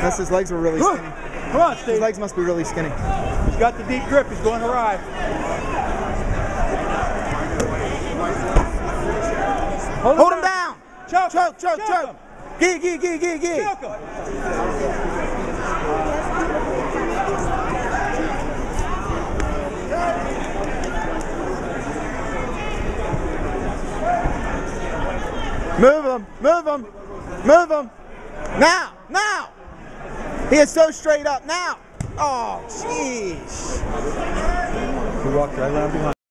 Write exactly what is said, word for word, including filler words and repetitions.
Unless his legs were really skinny. Come on, Steve. His legs must be really skinny. He's got the deep grip. He's going to ride. Hold, Hold him him down. down. Choke, Choke, choke, choke. choke. Gee, gee, gee, gee, gee. Choke him. Move him, move him, move him. Now, now. He is so straight up now. Oh, jeez. He walked right around behind.